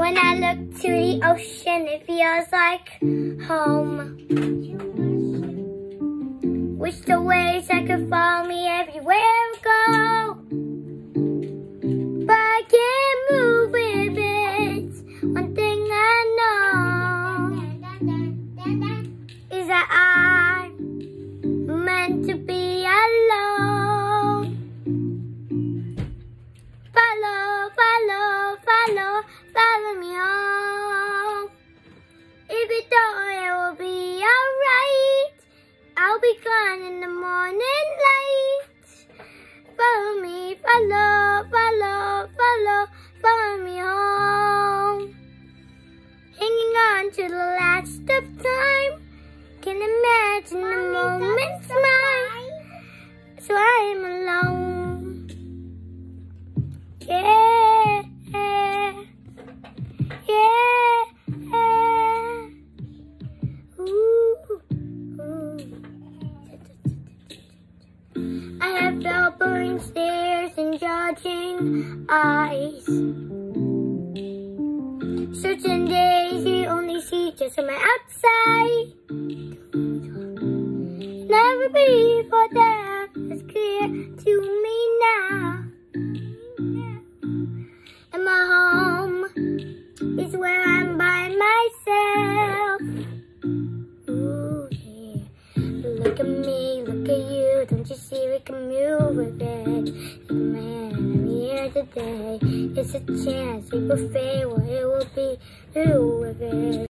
When I look to the ocean, it feels like home. Wish the waves I could follow me everywhere I go, but I can't move with it. One thing I know is that I'm meant to be alone. Follow, follow, follow, follow me home. If you don't, it will be alright. I'll be gone in the morning light. Follow me, follow, follow, follow, follow me home. Hanging on to the last of time. Can imagine the moment's mine. So I am alone. Yeah, yeah, ooh, ooh. I have felt burning stares and judging eyes. Certain days you only see just on my outside. Never before that was clear to me now. And my home is where I'm by myself. Ooh, yeah. Look at me, look at you. Don't you see we can move with it? Man, I'm here today. It's a chance we will fail. It will be through with it.